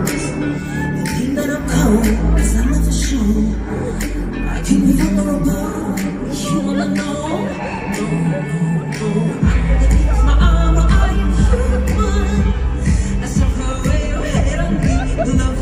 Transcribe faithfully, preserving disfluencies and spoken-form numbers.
They think that I'm cold, cause I never show. I can be vulnerable, you wanna know? No, no, no, underneath my armor I am human. As I fly away, your head on me, the love